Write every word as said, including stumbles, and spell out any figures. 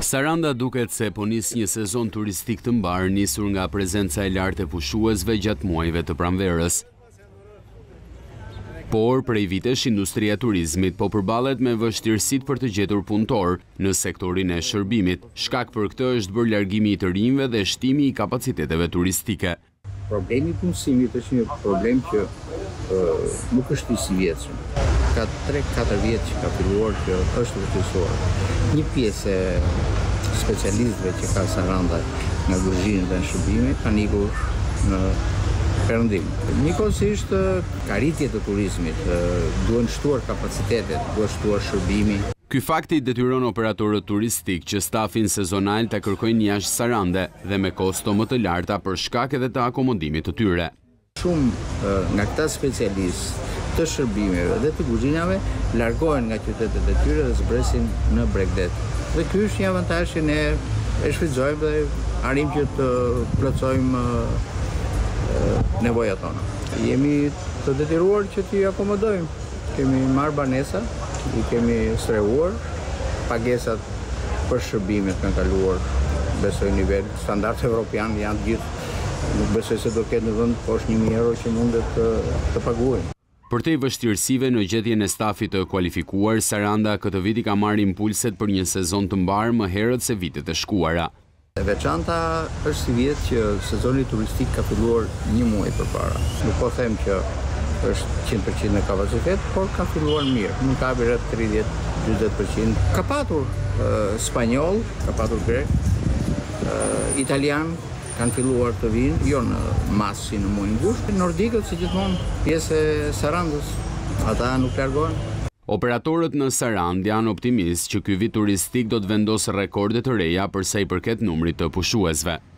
Saranda duket se po nis një sezon turistik të mbar, nisur nga prezenca e lartë e pushuesve gjatë muajve të pranverës. Por, prej vitesh, industria e turizmit po përballet me vështirësitë për të gjetur punëtor në sektorin e shërbimit. Shkak për këtë është bërë largimi i të rinjve dhe shtimi i kapaciteteve turistike. Problemi i punësimit është një problem që uh, nuk është i si vjetshëm. Ka tre katër vjet që ka filluar që është vërtetësuar. Një pjesë e specialistëve që ka Saranda nga kuzhinë dhe në shërbime kanë ikur në perëndim. Njëkohësisht ka rritje të turizmit, duhen shtuar kapacitetet, duhet shtuar shërbimi. Ky fakti detyron operatorët turistik që stafin sezonal të kërkojnë jashtë Sarande dhe me kosto më të larta për shkak edhe të akomodimit të tyre. Shumë nga këta specialistë të shërbimeve dhe të kuzhinave largohen nga qytetet e tyre dhe zbresin në Bregdet. Dhe ky është një avantazh që ne e shfrytëzojmë dhe arrim që të plotësojmë nevojat tona. Jemi të detyruar që t'i akomodojmë. Kemi marrë banesa, i kemi strehuar, pagesat për shërbimet kanë kaluar, besoj nivel standard evropian janë gjithë. Nuk besoj se do ketë në vend poshtë një mijë euro që mundet të, të paguajnë. Përtej vështirësive në gjetjen e stafit të kualifikuar, Saranda këtë vit i ka marrë impulset për një sezon të mbar më herët se vitet e shkuara. E veçanta është si vjet që sezoni turistik ka filluar një muaj përpara. Nuk po them që është qind përqind në kapacitet, por ka filluar mirë. Nuk ka rreth tridhjetë deri në njëzet përqind. Ka patur uh, spanjoll, ka patur grek, uh, italian, kanë filluar të vinë, jo në masë si në muajin gusht. Nordikët, si gjithmonë, pjesë e Sarandës, ata nuk largohen. Operatorët në Sarandë janë optimist që ky vit turistik do të vendosë rekorde të reja për sa i përket numrit të pushuesve.